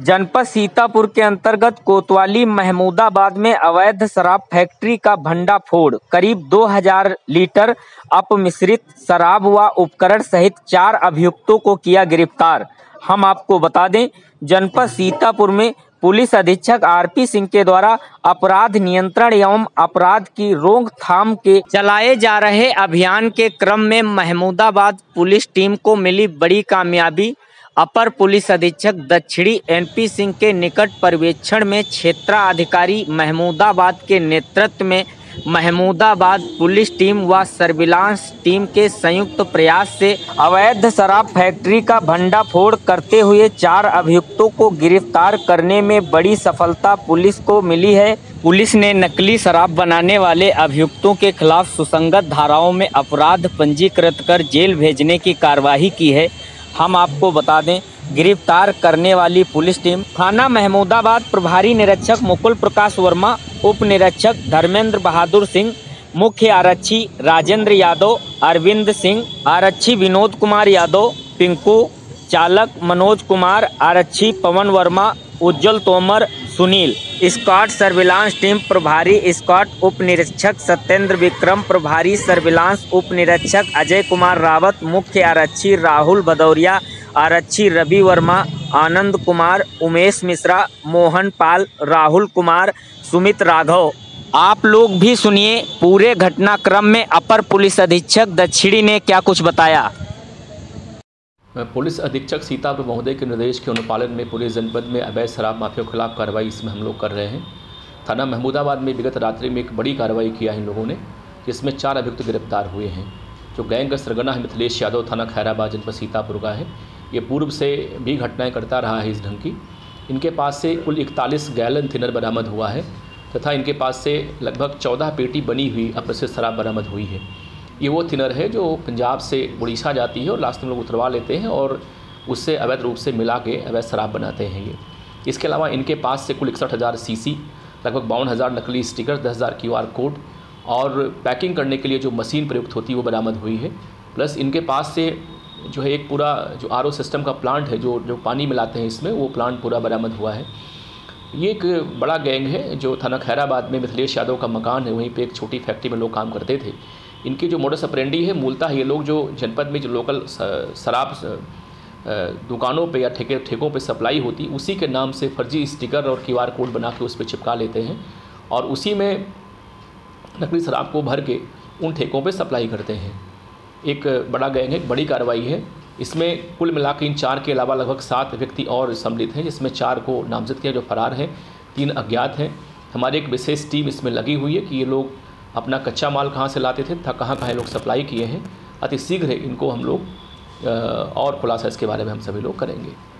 जनपद सीतापुर के अंतर्गत कोतवाली महमूदाबाद में अवैध शराब फैक्ट्री का भंडाफोड़। करीब 2000 लीटर अपमिश्रित शराब व उपकरण सहित 4 अभियुक्तों को किया गिरफ्तार। हम आपको बता दें, जनपद सीतापुर में पुलिस अधीक्षक आरपी सिंह के द्वारा अपराध नियंत्रण एवं अपराध की रोकथाम के चलाए जा रहे अभियान के क्रम में महमूदाबाद पुलिस टीम को मिली बड़ी कामयाबी। अपर पुलिस अधीक्षक दक्षिणी एनपी सिंह के निकट पर्यवेक्षण में क्षेत्राधिकारी महमूदाबाद के नेतृत्व में महमूदाबाद पुलिस टीम व सर्विलांस टीम के संयुक्त प्रयास से अवैध शराब फैक्ट्री का भंडाफोड़ करते हुए 4 अभियुक्तों को गिरफ्तार करने में बड़ी सफलता पुलिस को मिली है। पुलिस ने नकली शराब बनाने वाले अभियुक्तों के खिलाफ सुसंगत धाराओं में अपराध पंजीकृत कर जेल भेजने की कार्रवाई की है। हम आपको बता दें, गिरफ्तार करने वाली पुलिस टीम थाना महमूदाबाद प्रभारी निरीक्षक मुकुल प्रकाश वर्मा, उप निरीक्षक धर्मेंद्र बहादुर सिंह, मुख्य आरक्षी राजेंद्र यादव, अरविंद सिंह, आरक्षी विनोद कुमार यादव, पिंकू, चालक मनोज कुमार, आरक्षी Pawan Verma, Ujjwal Tomar, Sunil, squad surveillance team प्रभारी स्क्वाड उप निरीक्षक सत्येंद्र विक्रम, प्रभारी सर्विलांस उप निरीक्षक अजय कुमार रावत, मुख्य आरक्षी राहुल भदौरिया, आरक्षी रवि वर्मा, आनंद कुमार, उमेश मिश्रा, मोहन पाल, राहुल कुमार, सुमित राघव। आप लोग भी सुनिए पूरे घटनाक्रम में अपर पुलिस अधीक्षक दक्षिणी ने क्या कुछ बताया। पुलिस अधीक्षक सीतापुर महोदय के निर्देश के अनुपालन में पूरे जनपद में अवैध शराब माफिया के खिलाफ कार्रवाई इसमें हम लोग कर रहे हैं। थाना महमूदाबाद में विगत रात्रि में एक बड़ी कार्रवाई किया है इन लोगों ने, जिसमें 4 अभियुक्त गिरफ्तार हुए हैं। जो गैंग का सरगना है मिथिलेश यादव, थाना खैराबाद जनपद सीतापुर का है। ये पूर्व से भी घटनाएँ करता रहा है इस ढंग की। इनके पास से कुल 41 गैलन थिनर बरामद हुआ है तथा इनके पास से लगभग 14 पेटी बनी हुई अपमिश्रित शराब बरामद हुई है। ये वो थिनर है जो पंजाब से उड़ीसा जाती है और लास्ट में लोग उतरवा लेते हैं और उससे अवैध रूप से मिला के अवैध शराब बनाते हैं ये। इसके अलावा इनके पास से कुल 61,000 सीसी, लगभग 52,000 नकली स्टिकर, 10,000 QR कोड और पैकिंग करने के लिए जो मशीन प्रयुक्त होती है वो बरामद हुई है। प्लस इनके पास से जो है एक पूरा जो RO सिस्टम का प्लांट है जो पानी मिलाते हैं इसमें, वो प्लांट पूरा बरामद हुआ है। ये एक बड़ा गैंग है जो थाना खैराबाद में मिथिलेश यादव का मकान है, वहीं पे एक छोटी फैक्ट्री में लोग काम करते थे। इनकी जो मोडस ऑपरेंडी है, मूलतः ये लोग जो जनपद में जो लोकल शराब दुकानों पे या ठेकों पे सप्लाई होती, उसी के नाम से फर्जी स्टिकर और QR कोड बना के उस पर चिपका लेते हैं और उसी में नकली शराब को भर के उन ठेकों पे सप्लाई करते हैं। एक बड़ा गैंग है, एक बड़ी कार्रवाई है। इसमें कुल मिला के इन 4 के अलावा लगभग 7 व्यक्ति और सम्मिलित हैं, जिसमें 4 को नामजद किया जो फरार हैं, 3 अज्ञात हैं। हमारी एक विशेष टीम इसमें लगी हुई है कि ये लोग अपना कच्चा माल कहाँ से लाते थे तथा कहाँ लोग सप्लाई किए हैं। अति शीघ्र इनको हम लोग और खुलासा इसके बारे में हम सभी लोग करेंगे।